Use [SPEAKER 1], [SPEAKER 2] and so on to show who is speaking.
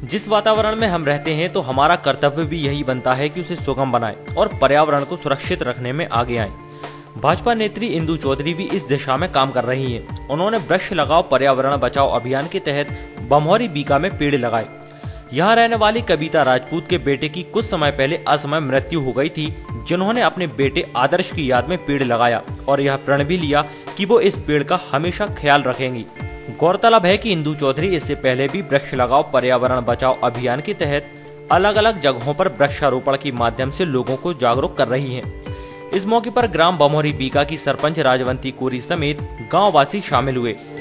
[SPEAKER 1] जिस वातावरण में हम रहते हैं तो हमारा कर्तव्य भी यही बनता है कि उसे सुगम बनाएं और पर्यावरण को सुरक्षित रखने में आगे आएं। भाजपा नेत्री इंदु चौधरी भी इस दिशा में काम कर रही हैं। उन्होंने वृक्ष लगाओ पर्यावरण बचाओ अभियान के तहत बमोरी बीका में पेड़ लगाए। यहाँ रहने वाली कविता राजपूत के बेटे की कुछ समय पहले असमय मृत्यु हो गई थी, जिन्होंने अपने बेटे आदर्श की याद में पेड़ लगाया और यह प्रण भी लिया कि वो इस पेड़ का हमेशा ख्याल रखेंगी। गौरतलब है कि इंदु चौधरी इससे पहले भी वृक्ष लगाओ पर्यावरण बचाओ अभियान के तहत अलग अलग जगहों पर वृक्षारोपण के माध्यम से लोगों को जागरूक कर रही हैं। इस मौके पर ग्राम बमोरी बीका की सरपंच राजवंती कोरी समेत गांव वासी शामिल हुए।